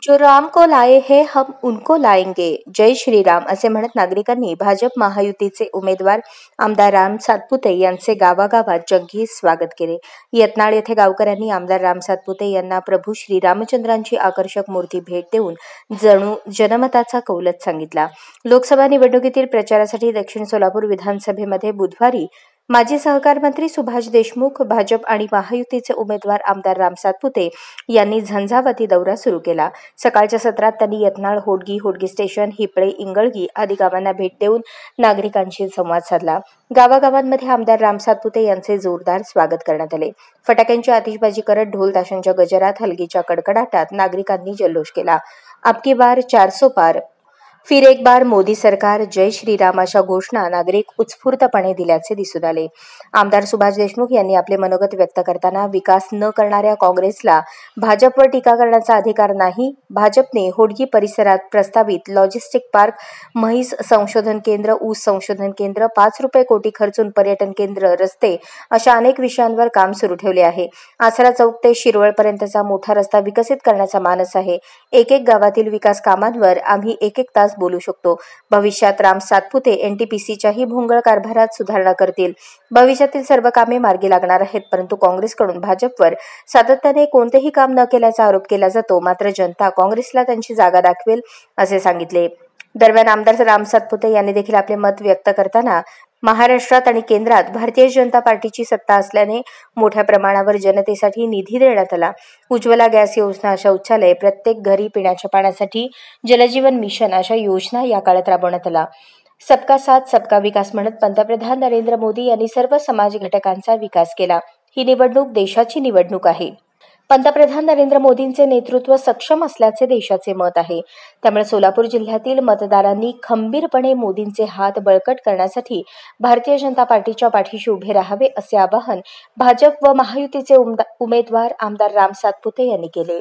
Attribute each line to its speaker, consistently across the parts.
Speaker 1: जो राम को लाए हैं हम उनको लाएंगे, जय श्रीराम असे म्हणत नागरिकांनी भाजप महायुतीचे उमेदवार आमदार राम सातपुते यांचे गावागावात जंगी स्वागत केले। यत्नाळ येथे गावकऱ्यांनी आमदार राम सातपुते यांना प्रभू श्रीरामचंद्रांची आकर्षक मूर्ती भेट देऊन जणू जनमताचा कौलच सांगितला। लोकसभा निवडणुकीतील प्रचारासाठी दक्षिण सोलापूर विधानसभेमध्ये बुधवारी माजी सहकार मंत्री सुभाष देशमुख, भाजप आणि महायुतीचे उमेदवार आमदार राम सातपुते यांनी झंझावाती दौरा सुरू केला। सकाळच्या सत्रात त्यांनी यत्नाळ, होडगी स्टेशन, हिपळे, इंगळगी आदी गावांना भेट देऊन नागरिकांशी संवाद साधला। गावागावांमध्ये आमदार राम सातपुते यांचे जोरदार स्वागत करण्यात आले। फटाक्यांची आतिषबाजी करत ढोल ताशांच्या गजरात, हलगीच्या कडकडाटात नागरिकांनी जल्लोष केला। अबकी बार 400 पार, फिर एक बार मोदी सरकार, जय श्रीराम अशा घोषणा नागरिक उत्स्फूर्तपणे दिल्याचे दिसून आले। आमदार सुभाष देशमुख यांनी आपले मनोगत व्यक्त करताना विकास न करणाऱ्या काँग्रेसला भाजपवर टीका करण्याचा अधिकार नाही। भाजपने होडगी परिसरात प्रस्तावित लॉजिस्टिक पार्क, म्हैस संशोधन केंद्र, ऊस संशोधन केंद्र, 5 रुपये कोटी खर्चून पर्यटन केंद्र, रस्ते अशा अनेक विषयांवर काम सुरू ठेवले आहे। आसरा चौक ते शिरवळपर्यंतचा मोठा रस्ता विकसित करण्याचा मानस आहे। एक गावातील विकास कामांवर आम्ही एक तास बोलू शकतो। भविष्यात राम सातपुते एनटीपीसीच्याही भोंगळ कारभारात सुधारणा करतील। भविष्यातील सर्व कामे मार्गी लागणार आहेत, परंतु काँग्रेसकडून भाजपवर सातत्याने कोणतेही काम न केल्याचा आरोप केला जातो। मात्र जनता काँग्रेसला त्यांची जागा दाखवेल असे सांगितले। दरम्यान आमदार राम सातपुते यांनी देखील आपले मत व्यक्त करताना महाराष्ट्रात आणि केंद्रात भारतीय जनता पार्टीची सत्ता असल्याने मोठ्या प्रमाणावर जनतेसाठी निधी देण्यात आला। उज्ज्वला गॅस योजना, शौचालय, प्रत्येक घरी पिण्याच्या पाण्यासाठी जलजीवन मिशन अशा योजना या काळात राबवण्यात आला। सबका साथ सबका विकास म्हणत पंतप्रधान नरेंद्र मोदी यांनी सर्व समाज घटकांचा विकास केला। ही निवडणूक देशाची निवडणूक आहे। पंतप्रधान नरेंद्र मोदींचे नेतृत्व सक्षम असल्याचे देशाचे मत आहे। त्यामुळे सोलापूर जिल्ह्यातील मतदारांनी खंबीरपणे मोदींचे हात बळकट करण्यासाठी भारतीय जनता पार्टीच्या पाठीशी उभे राहावे असे आवाहन भाजप व महायुतीचे उमेदवार आमदार राम सातपुते यांनी केले।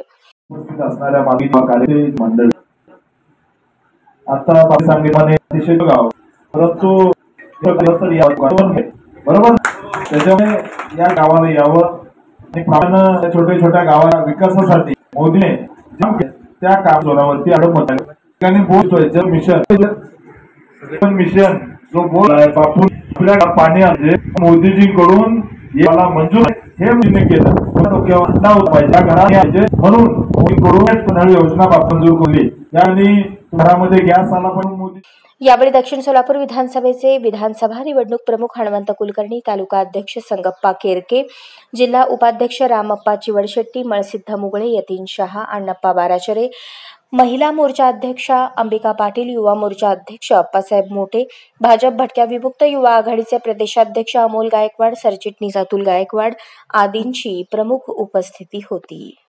Speaker 2: बरोबर, त्याच्यामुळे या गावाला यावं आणि छोट्या गावाला विकासासाठी मोदीने त्या कामावरती अडवत आहे। बोलतोय जल मिशन जो बोल आहे बापू आपल्या पाणी म्हणजे मोदीजींकडून याला मंजूर हे मोदीने केलं। डोक्यावर पाहिजे घरात म्हणून मोदींकडून योजना मंजूर केली आणि घरामध्ये गॅस आला पण मोदी।
Speaker 1: यावेळी दक्षिण सोलापूर विधानसभेचे विधानसभा निवडणूक प्रमुख हनुमंत कुलकर्णी, तालुका अध्यक्ष संगप्पा केरके, जिल्हा उपाध्यक्ष रामप्पा चिवडशेट्टी, मळसिद्ध मुगळे, यतीन शहा, अण्णप्पा बाराचरे, महिला मोर्चा अध्यक्षा अंबिका पाटील, युवा मोर्चा अध्यक्ष अप्पासाहेब मोठे, भाजप भटक्या विमुक्त युवा आघाडीचे प्रदेशाध्यक्ष अमोल गायकवाड, सरचिटणीस अतुल गायकवाड आदींची प्रमुख उपस्थिती होती।